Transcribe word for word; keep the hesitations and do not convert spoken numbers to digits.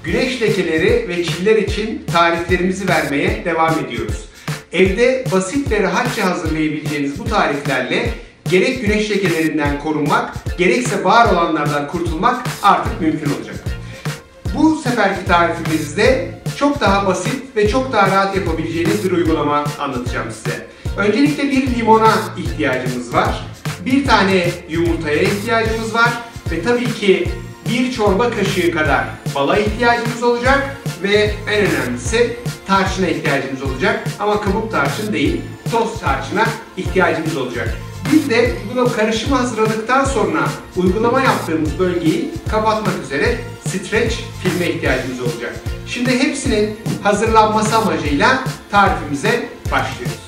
güneş lekeleri ve çiller için tariflerimizi vermeye devam ediyoruz. Evde basit ve rahatça hazırlayabileceğiniz bu tariflerle gerek güneş lekelerinden korunmak, gerekse bağır olanlardan kurtulmak artık mümkün olacak. Bu seferki tarifimizde çok daha basit ve çok daha rahat yapabileceğiniz bir uygulama anlatacağım size. Öncelikle bir limona ihtiyacımız var. Bir tane yumurtaya ihtiyacımız var. Ve tabii ki bir çorba kaşığı kadar bala ihtiyacımız olacak. Ve en önemlisi tarçına ihtiyacımız olacak. Ama kabuk tarçın değil, toz tarçına ihtiyacımız olacak. Bir de bu karışımı hazırladıktan sonra uygulama yaptığımız bölgeyi kapatmak üzere streç filme ihtiyacımız olacak. Şimdi hepsinin hazırlanması amacıyla tarifimize başlıyoruz.